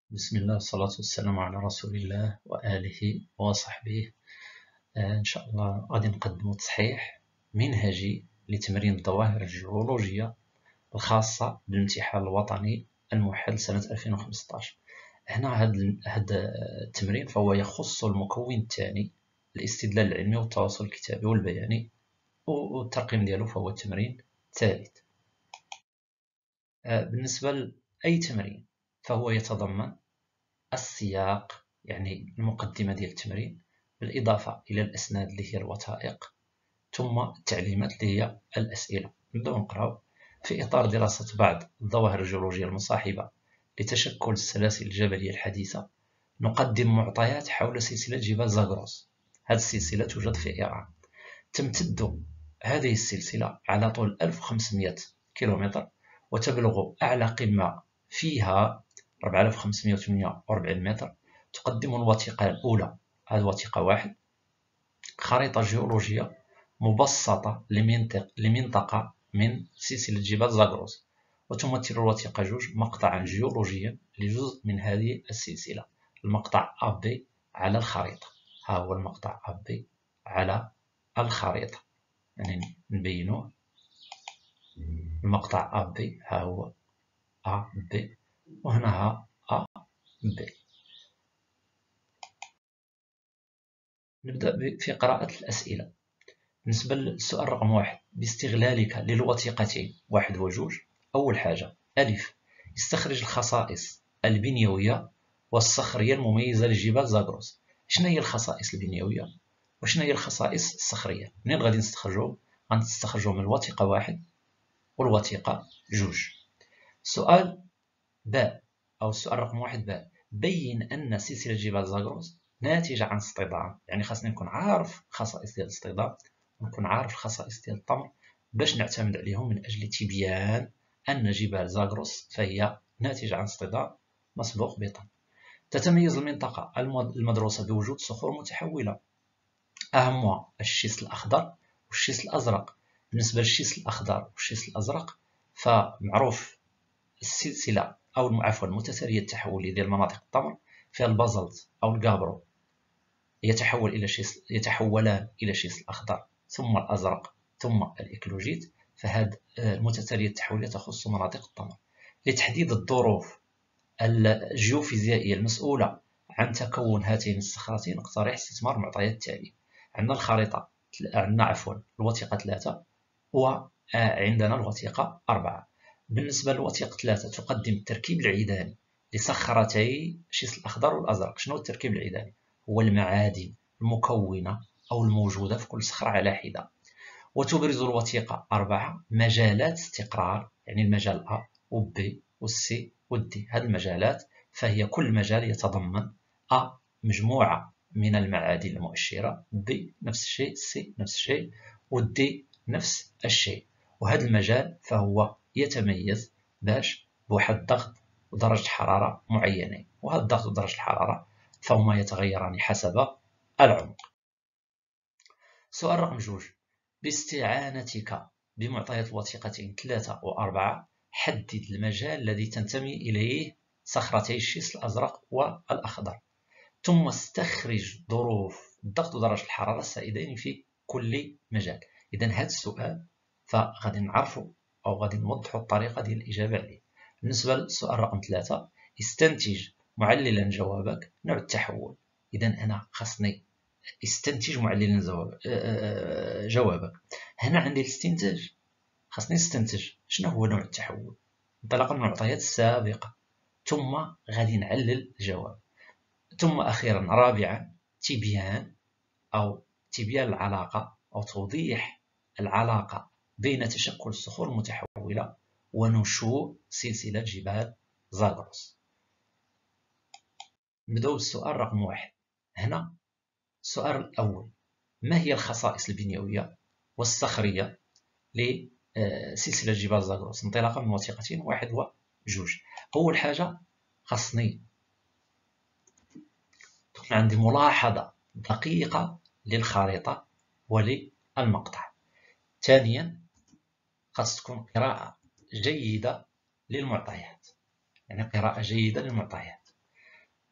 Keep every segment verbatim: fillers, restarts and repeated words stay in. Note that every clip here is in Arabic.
بسم الله والصلاة والسلام على رسول الله وآله وصحبه. آه إن شاء الله غادي نقدمو تصحيح منهجي لتمرين الظواهر الجيولوجية الخاصة بالامتحان الوطني الموحل سنة ألفين وخمسطاش. هنا هذا هذا التمرين فهو يخص المكون الثاني، الاستدلال العلمي والتواصل الكتابي والبياني، والترقيم ديالو فهو التمرين الثالث. آه بالنسبة لأي تمرين فهو يتضمن السياق، يعني المقدمة ديال التمرين، بالإضافة إلى الأسناد اللي هي الوثائق، ثم التعليمات اللي هي الأسئلة. نبداو نقراو. في إطار دراسة بعض الظواهر الجيولوجية المصاحبة لتشكل السلاسل الجبلية الحديثة، نقدم معطيات حول سلسلة جبال زاغروس. هذه السلسلة توجد في إيران. تمتد هذه السلسلة على طول ألف وخمسمائة كيلومتر، وتبلغ أعلى قمة فيها أربعة آلاف وخمسمائة وثمانية وأربعين متر. تقدم الوثيقة الأولى، هذه وثيقة واحد، خريطة جيولوجية مبسطة لمنطقة لمنطقة من سلسلة جبال زاغروس، وتمثل الوثيقة جوج مقطعا جيولوجيا لجزء من هذه السلسلة. المقطع أ بي على الخريطة، ها هو المقطع أ بي على الخريطة، يعني نبينوه. المقطع أ بي ها هو أ بي، وهنا ها أ بي. نبدأ في قراءة الأسئلة. بالنسبة للسؤال رقم واحد، باستغلالك للوثيقتين واحد وجوج، أول حاجة ألف، استخرج الخصائص البنيوية والصخرية المميزة لجبال زاغروس. شنو هي الخصائص البنيوية وشنو هي الخصائص الصخرية؟ منين غادي نستخرجوهم؟ غنستخرجوهم من الوثيقة واحد والوثيقة جوج. سؤال باء، أو السؤال رقم واحد باء، بين أن سلسلة جبال زاغروس ناتجة عن اصطدام. يعني خاصني نكون عارف خصائص ديال الاصطدام ونكون عارف الخصائص ديال الطمر باش نعتمد عليهم من أجل تبيان أن جبال زاغروس فهي ناتجة عن اصطدام مسبوق بطمر. تتميز المنطقة المدروسة بوجود صخور متحولة، أهمها الشيس الأخضر والشيس الأزرق. بالنسبة للشيس الأخضر والشيس الأزرق فمعروف السلسلة أو عفوا المتتالية التحولية ديال مناطق الطمر فيها البازلت أو الغابرو يتحول إلى شيس يتحولان إلى شيس الأخضر ثم الأزرق ثم الإكلوجيت. فهذه المتتالية التحولية تخص مناطق الطمر. لتحديد الظروف الجيوفيزيائية المسؤولة عن تكون هاتين الصخرتين نقترح استثمار المعطيات التالية. عندنا الخريطة، عندنا عفوا الوثيقة ثلاثة، وعندنا الوثيقة أربعة. بالنسبة للوثيقة ثلاثة تقدم التركيب العيداني لصخرتي الشيس الأخضر والأزرق. شنو التركيب العيداني؟ هو المعادن المكونة أو الموجودة في كل صخرة على حدة. وتبرز الوثيقة أربعة مجالات استقرار، يعني المجال أ وبي والسي والدي. هذه المجالات فهي كل مجال يتضمن أ مجموعة من المعادن المؤشرة، بي نفس الشيء، سي نفس الشيء، والدي نفس الشيء. وهذا المجال فهو يتميز باش بواحد الضغط ودرجة حرارة معينين، وهذا الضغط ودرجة الحرارة فهما يتغيران حسب العمق. سؤال رقم جوج، باستعانتك بمعطيات الوثيقتين ثلاثة وأربعة حدد المجال الذي تنتمي إليه صخرتي الشيس الأزرق والأخضر، ثم استخرج ظروف الضغط ودرجة الحرارة السائدين في كل مجال. إذا هذا السؤال فغادي نعرفوا أو غادي نوضحوا الطريقة ديال الإجابة عليه. بالنسبة للسؤال رقم ثلاثة، استنتج معللا جوابك نوع التحول. إذا أنا خاصني استنتج معللا جوابك. هنا عندي الاستنتاج، خاصني نستنتج شنو هو نوع التحول انطلاقا من المعطيات السابقة، ثم غادي نعلل الجواب. ثم أخيرا رابعا تبيان أو تبيان العلاقة أو توضيح العلاقة بين تشكل الصخور المتحولة ونشوء سلسلة جبال زاغروس. نبداو بالسؤال رقم واحد. هنا السؤال الأول، ما هي الخصائص البنيوية والصخرية لسلسلة جبال زاغروس انطلاقا من وثيقتين واحد وجوج؟ أول حاجة خاصني تكون عندي ملاحظة دقيقة للخريطة وللمقطع. ثانيا خاص تكون قراءة جيدة للمعطيات، يعني قراءة جيدة للمعطيات.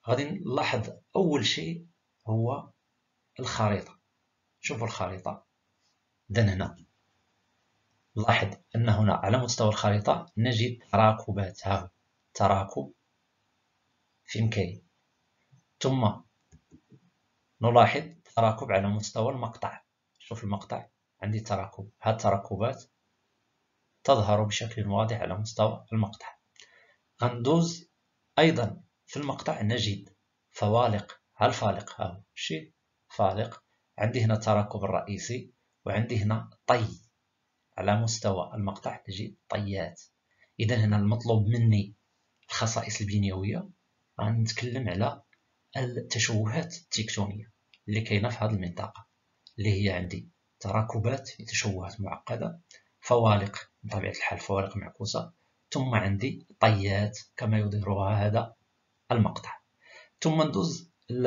غادي نلاحظ أول شيء هو الخريطة. شوفوا الخريطة. إذن هنا نلاحظ أن هنا على مستوى الخريطة نجد تراكبات. ها هو تراكب فين كاين، ثم نلاحظ تراكب على مستوى المقطع. شوف المقطع عندي تراكب، هاد التراكبات تظهر بشكل واضح على مستوى المقطع. غندوز أيضا في المقطع نجد فوالق. ها الفالق، ها هو شي فالق. عندي هنا التراكب الرئيسي وعندي هنا طي. على مستوى المقطع نجد طيات. إذا هنا المطلوب مني الخصائص البنيوية، غنتكلم على التشوهات التكتونية اللي كاينة في هذه المنطقة، اللي هي عندي تراكبات في تشوهات معقدة، فوالق بطبيعة الحال فوالق معكوسة، ثم عندي طيات كما يظهرها هذا المقطع. ثم ندوز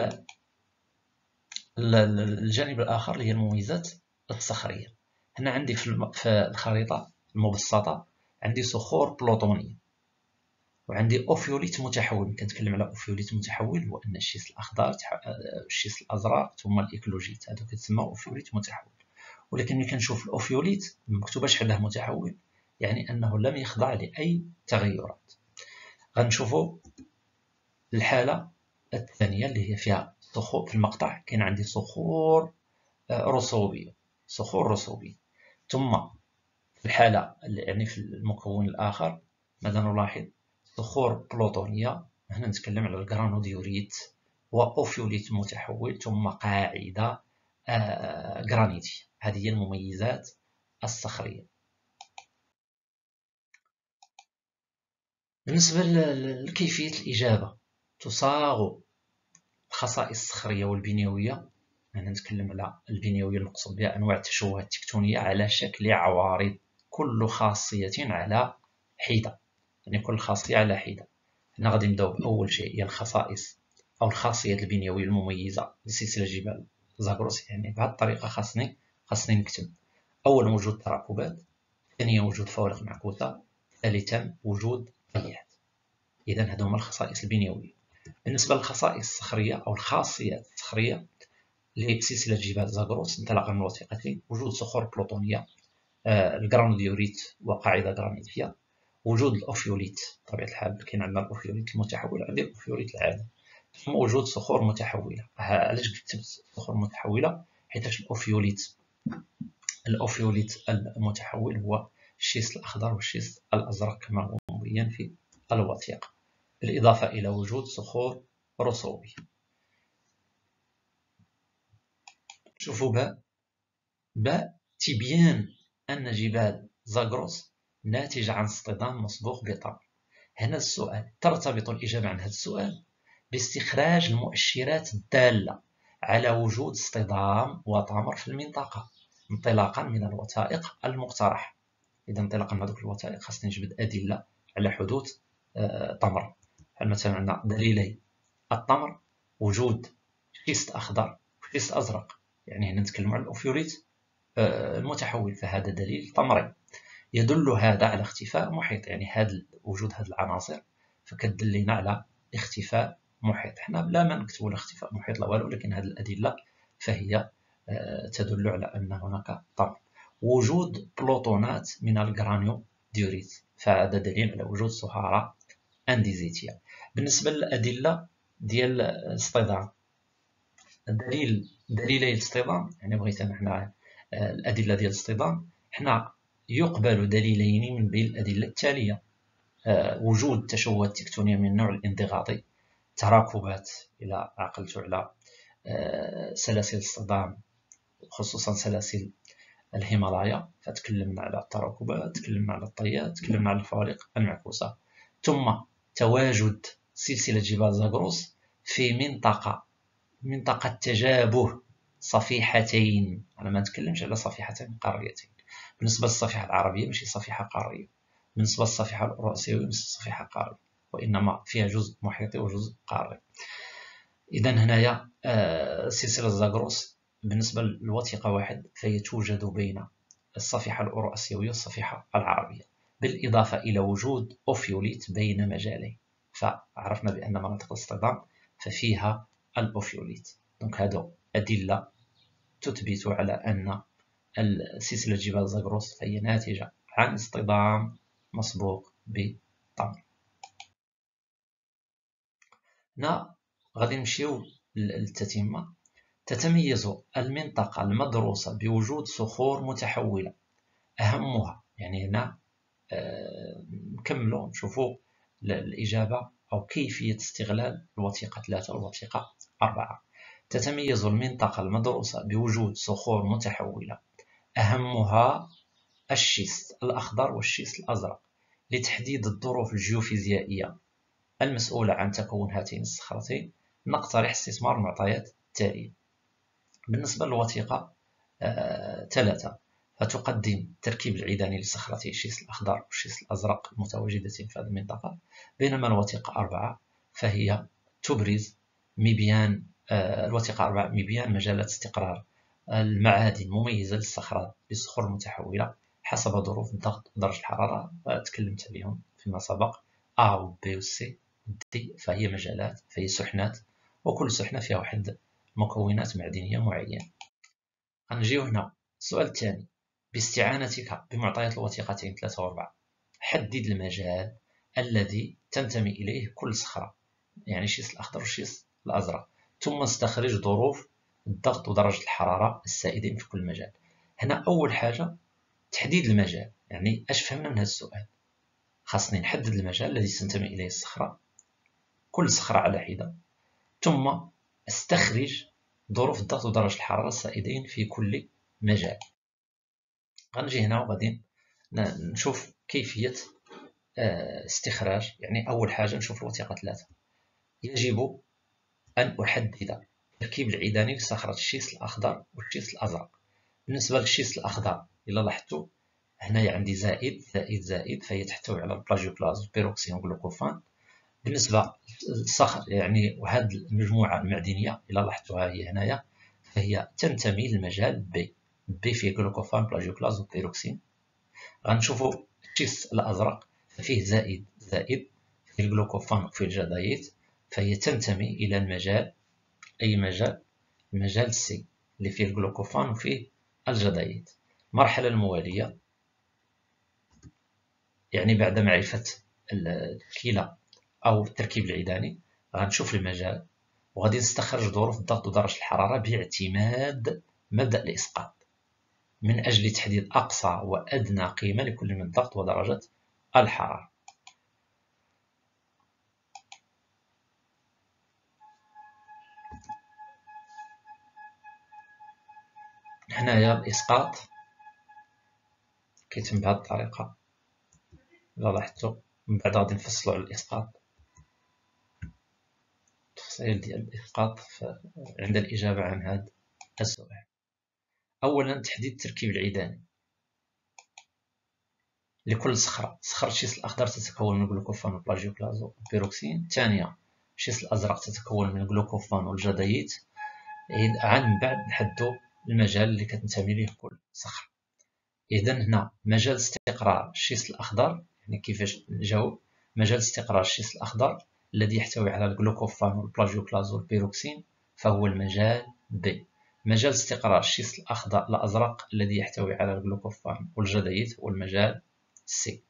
الجانب الآخر اللي هي المميزات الصخرية. هنا عندي في الخريطة المبسطة عندي صخور بلوطونية وعندي أوفيوليت متحول. كنتكلم على أوفيوليت متحول هو أن الشيس الأخضر الشيس الأزرق ثم الإكلوجيت، هذا كتسمى أوفيوليت متحول. ولكن ملي كنشوف الأوفيوليت مكتوباش حداه متحول، يعني أنه لم يخضع لأي تغيرات. غنشوفوا الحالة الثانية اللي هي فيها صخور في المقطع. كاين عندي صخور رسوبية، صخور رسوبية. ثم في الحالة يعني في المكون الآخر ماذا نلاحظ؟ صخور بلوطونية. هنا نتكلم على الجرانوديوريت وأوفيوليت متحول ثم قاعدة آه جرانيتية. هذه هي المميزات الصخرية. بالنسبة لكيفية الإجابة، تصاغ الخصائص الصخرية والبنيوية. هنا نتكلم على البنيوية المقصود بها أنواع التشوهات التكتونية على شكل عوارض، كل خاصية على حدة، يعني كل خاصية على حدة. هنا غادي نبداو بأول شيء هي الخصائص أو الخاصيات البنيوية المميزة لسلسلة جبال زاغروس. يعني بهذه الطريقة خاصني خاصني نكتب أولا وجود تراكبات، ثانيا وجود فوالق معكوسة، ثالثا وجود طيات. إذا هذو هما الخصائص البنيوية. بالنسبة للخصائص الصخرية أو الخاصيات الصخرية لسلسلة جبال زاغروس انطلاقا من الوثيقتين: وجود صخور بلوطونية، آه الجرانوديوريت وقاعدة جرانيتية، وجود الأوفيوليت بطبيعة الحال كاين عندنا الأوفيوليت المتحول، عندي الأوفيوليت العادي، ثم وجود صخور متحولة. علاش كتبت صخور متحولة؟ حيتاش الأوفيوليت الأوفيوليت المتحول هو الشيس الأخضر والشيس الأزرق كما هو مبين في الوثيقة، بالإضافة إلى وجود صخور رسوبية. شوفوا باء باء تبيان أن جبال زاغروس ناتجة عن اصطدام مسبوق بطمر. هنا السؤال ترتبط الإجابة عن هذا السؤال باستخراج المؤشرات الدالة على وجود اصطدام وطمر في المنطقة انطلاقا من الوثائق المقترحة. إذا انطلاقا من هذوك الوثائق خاصني نجبد أدلة على حدوث طمر. مثلا عندنا دليلي الطمر: وجود شيست أخضر وشيست أزرق، يعني هنا نتكلم على الأوفيوليت المتحول، فهذا دليل طمري يدل هذا على اختفاء محيط. يعني هذا وجود هذه العناصر فكتدلنا على اختفاء محيط. حنا لا ما نكتبوا لا اختفاء محيط لا والو، لكن هذه الأدلة فهي تدل على أن هناك طمر. وجود بلوطونات من الجرانيوديوريت فهذا دليل على وجود صهارة أنديزيتية. بالنسبة للأدلة ديال الاصطدام، الدليل دليلي الاصطدام، يعني بغيت أنا حنا الأدلة ديال الاصطدام، حنا يقبل دليلين من بين الأدلة التالية: أه وجود تشوهات تكتونية من النوع الانضغاطي، تراكبات إلى عقلت على أه سلاسل الاصطدام خصوصا سلاسل الهيمالايا، فتكلمنا على التراكبات، تكلمنا على الطيات، تكلمنا على الفوالق المعكوسة. ثم تواجد سلسلة جبال زاغروس في منطقة منطقة تجابه صفيحتين. أنا ما نتكلمش على صفيحتين قاريتين. بالنسبة للصفيحة العربية ماشي صفيحة قارية، بالنسبة للصفيحة الأوراسيوية ماشي صفيحة قارية، وإنما فيها جزء محيطي وجزء قاري. إذا هنايا آه سلسلة زاغروس بالنسبة للوثيقة واحد فهي توجد بين الصفيحة الأوراسيوية والصفيحة العربية، بالإضافة إلى وجود أوفيوليت بين مجالين. فعرفنا بأن مناطق الاصطدام ففيها الأوفيوليت. دونك هادو أدلة تثبت على أن سلسلة جبال زاغروس فهي ناتجة عن اصطدام مسبوق بالتمر. هنا غادي نمشيو للتتمة. تتميز المنطقة المدروسة بوجود صخور متحولة أهمها، يعني هنا آه نكملو نشوفو الإجابة أو كيفية استغلال الوثيقة ثلاثة والوثيقة أربعة. تتميز المنطقة المدروسة بوجود صخور متحولة أهمها الشيست الأخضر والشيست الأزرق لتحديد الظروف الجيوفيزيائية المسؤولة عن تكون هاتين الصخرتين. نقترح استثمار المعطيات التالية. بالنسبة للوثيقة آه، ثلاثة فتقدم التركيب العيداني لصخرتي الشيست الأخضر والشيست الأزرق المتواجدتين في هذه المنطقة، بينما الوثيقة أربعة فهي تبرز مبيان آه، الوثيقة أربعة مبيان مجالات استقرار المعادن مميزة للصخرات بالصخور المتحولة حسب ظروف الضغط ودرجة الحرارة، وتكلمت عليهم فيما سبق. A و B و C و D فهي مجالات، فهي سحنات، وكل سحنة فيها واحد مكونات معدنية معينة. غنجيو هنا السؤال الثاني. باستعانتك بمعطيات الوثيقتين ثلاثة و أربعة حدد المجال الذي تنتمي إليه كل صخرة، يعني الشيست الأخضر والشيست الأزرق، ثم استخرج ظروف الضغط ودرجة الحرارة السائدين في كل مجال. هنا أول حاجة تحديد المجال، يعني أش فهمنا من هذا السؤال؟ خاصني نحدد المجال الذي تنتمي إليه الصخرة، كل صخرة على حدة، ثم استخرج ظروف الضغط ودرجة الحرارة السائدين في كل مجال. غنجي هنا وغادي نشوف كيفية استخراج. يعني أول حاجة نشوف الوثيقة ثلاثة. يجب أن أحدد التركيب العيداني لصخرة الشيست الأخضر والشيست الأزرق. بالنسبة للشيست الأخضر إلا لاحظتوا هنايا عندي زائد زائد زائد، فهي تحتوي على البلاجيوكلاز والبيروكسين والجلوكوفان. بالنسبة للصخر يعني وهذه المجموعة المعدنية إلا لاحظتوها هي هنايا فهي تنتمي للمجال بي. بي فيه جلوكوفان بلاجيوكلاز وبيروكسين. غنشوفوا الشيست الأزرق فيه زائد زائد، فيه الجلوكوفان وفيه الجدايد، فهي تنتمي إلى المجال أي مجال؟ المجال سي اللي فيه الجلوكوفان وفيه الجدايد. المرحلة الموالية يعني بعد معرفة الكلى أو التركيب العيداني غنشوف المجال وغادي نستخرج ظروف الضغط ودرجة الحرارة باعتماد مبدأ الإسقاط من أجل تحديد أقصى وأدنى قيمة لكل من الضغط ودرجة الحرارة. هنايا الإسقاط كيتم بهذه الطريقة. إلا لاحظتوا من بعد غادي نفصلوا على الإسقاط، التفصيل ديال الإسقاط عند الإجابة عن هذا السؤال. أولا تحديد التركيب العيداني لكل صخرة. صخرة الشيست الأخضر تتكون من الجلوكوفان والبلاجيوكلاز والبيروكسين. ثانيا الشيست الأزرق تتكون من الجلوكوفان والجدايد. عاد من بعد نحددو المجال اللي كتنتمي ليه كل صخرة. إذا هنا مجال استقرار الشيست الأخضر، يعني كيفاش نجاوب؟ مجال استقرار الشيست الأخضر الذي يحتوي على الجلوكوفان والبلاجيوكلاز والبيروكسين فهو المجال ب. مجال استقرار الشيست الأخضر الأزرق الذي يحتوي على الجلوكوفان والجدايد هو المجال سي.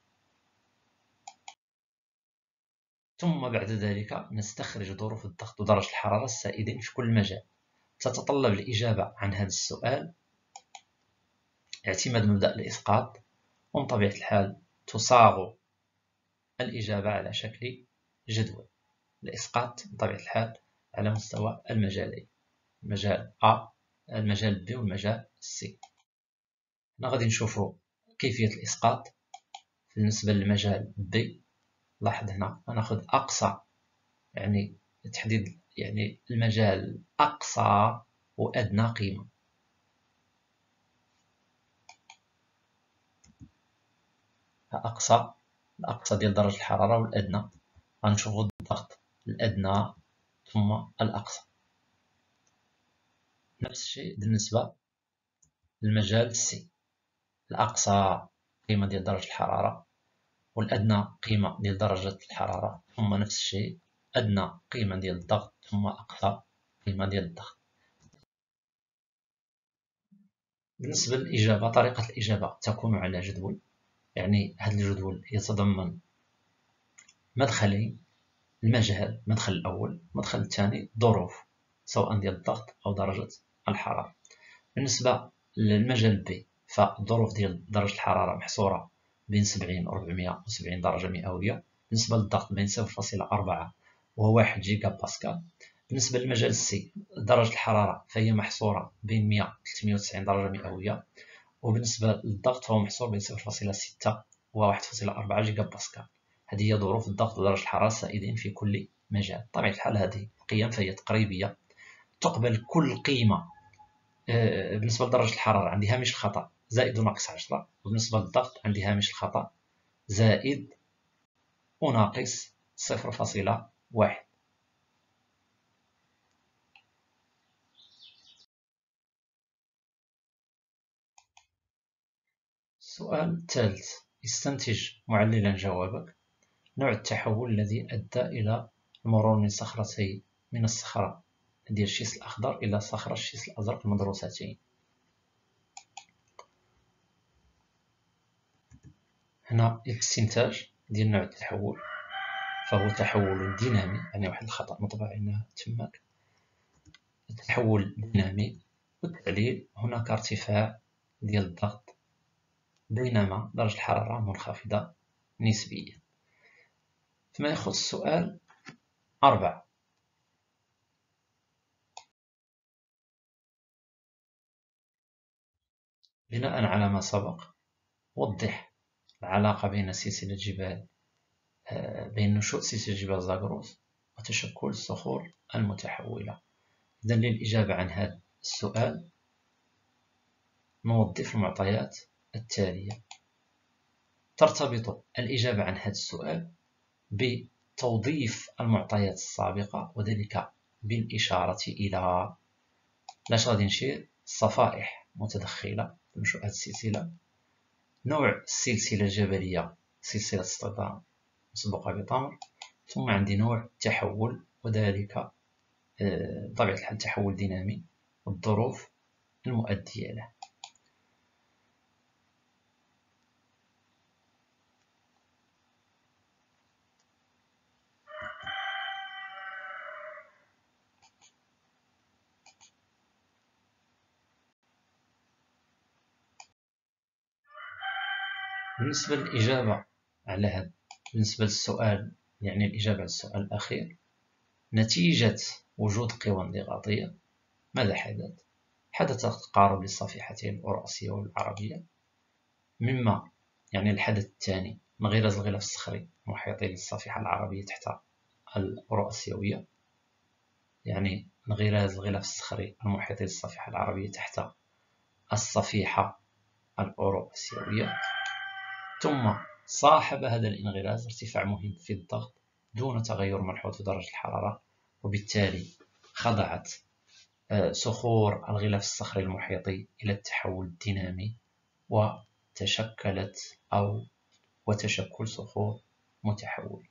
ثم بعد ذلك نستخرج ظروف الضغط ودرجة الحرارة السائدين في كل مجال. تتطلب الإجابة عن هذا السؤال اعتماد مبدأ الإسقاط، ومن طبيعة الحال تصاغ الإجابة على شكل جدول. الإسقاط بطبيعة الحال على مستوى المجالين، المجال A المجال B والمجال C. هنا غادي نشوفوا كيفية الإسقاط. بالنسبة للمجال B لاحظ هنا غناخد أقصى، يعني تحديد يعني المجال أقصى وأدنى قيمة. أقصى الأقصى ديال درجة الحرارة والأدنى غنشوفوا الضغط الأدنى ثم الأقصى. نفس الشيء بالنسبة للمجال سي، الأقصى قيمة ديال درجة الحرارة والأدنى قيمة ديال درجة الحرارة ثم نفس الشيء أدنى قيمة ديال الضغط ثم أقصى قيمة ديال الضغط. بالنسبة للإجابة، طريقة الإجابة تكون على جدول، يعني هذا الجدول يتضمن مدخلين: المجال، المدخل الأول، المدخل الثاني الظروف سواء ديال الضغط أو درجة الحرارة. بالنسبة للمجال بي، فالظروف ديال درجة الحرارة محصورة بين سبعين و ربعمية وسبعين درجة مئوية. بالنسبة للضغط بين صفر فاصلة أربعة و واحد جيجا باسكال. بالنسبة للمجال سي، درجة الحرارة فهي محصورة بين مية و ثلاثمية وتسعين درجة مئوية. وبالنسبة للضغط فهو محصور بين صفر فاصلة ستة و واحد فاصلة أربعة جيجا باسكال. هذه هي ظروف الضغط ودرجة الحرارة السائدين في كل مجال. بطبيعة الحال هذه القيم فهي تقريبية، تقبل كل قيمة. بالنسبة لدرجة الحرارة عندي هامش الخطأ زائد وناقص عشرة، وبالنسبة للضغط عندي هامش الخطأ زائد وناقص صفر فاصلة واحد. السؤال الثالث: استنتج معللا جوابك. نوع التحول الذي أدى إلى المرور من صخرتي من الصخرة ديال الشيس الأخضر إلى صخرة الشيس الأزرق المدروستين. هنا الاستنتاج ديال نوع التحول فهو تحول دينامي، يعني واحد الخطأ مطبع هنا تماك. التحول دينامي، والتعليل: هناك ارتفاع ديال الضغط بينما درجة الحرارة منخفضة نسبيا. فيما يخص السؤال أربعة، بناء على ما سبق وضح العلاقة بين سلسلة جبال بين نشوء سلسلة جبال زاغروس وتشكل الصخور المتحولة. إذن للإجابة عن هذا السؤال نوظف المعطيات التالية. ترتبط الإجابة عن هذا السؤال بتوظيف المعطيات السابقة، وذلك بالإشارة إلى لاش غادي نشير صفائح متدخلة في نشوء هذه السلسلة، نوع السلسلة الجبلية سلسلة اصطدام مسبوقة بتمر، ثم عندي نوع التحول وذلك بطبيعة الحال تحول دينامي، والظروف المؤدية له. بالنسبة للإجابة على هذا، بالنسبة للسؤال يعني الإجابة على السؤال الأخير، نتيجة وجود قوى انضغاطية ماذا حدث؟ حدث تقارب للصفيحتين الأوراسية والعربية، مما يعني الحدث الثاني انغراز الغلاف الصخري المحيطي للصفيحة العربية تحت الأوراسيوية، يعني انغراز الغلاف الصخري المحيطي للصفيحة العربية تحت الصفيحة الأوراسيوية. ثم صاحب هذا الانغراز ارتفاع مهم في الضغط دون تغير ملحوظ في درجة الحرارة، وبالتالي خضعت صخور الغلاف الصخري المحيطي إلى التحول الدينامي وتشكلت أو وتشكل صخور متحولة.